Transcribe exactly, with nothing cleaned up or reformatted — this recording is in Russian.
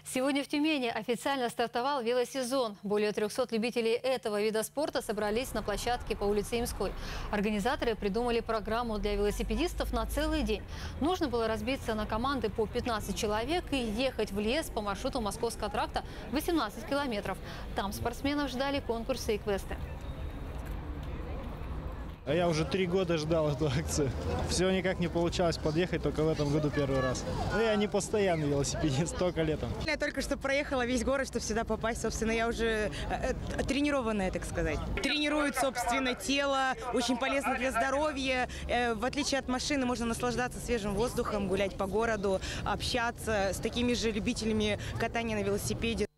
Сегодня в Тюмени официально стартовал велосезон. Более трёхсот любителей этого вида спорта собрались на площадке по улице Имской. Организаторы придумали программу для велосипедистов на целый день. Нужно было разбиться на команды по пятнадцать человек и ехать в лес по маршруту Московского тракта восемнадцать километров. Там спортсменов ждали конкурсы и квесты. Я уже три года ждал эту акцию. Все никак не получалось подъехать, только в этом году первый раз. Но я не постоянный велосипедист, только летом. Я только что проехала весь город, чтобы сюда попасть. Собственно, я уже э, тренированная, так сказать. Тренирует, собственно, тело, очень полезно для здоровья. Э, в отличие от машины, можно наслаждаться свежим воздухом, гулять по городу, общаться с такими же любителями катания на велосипеде.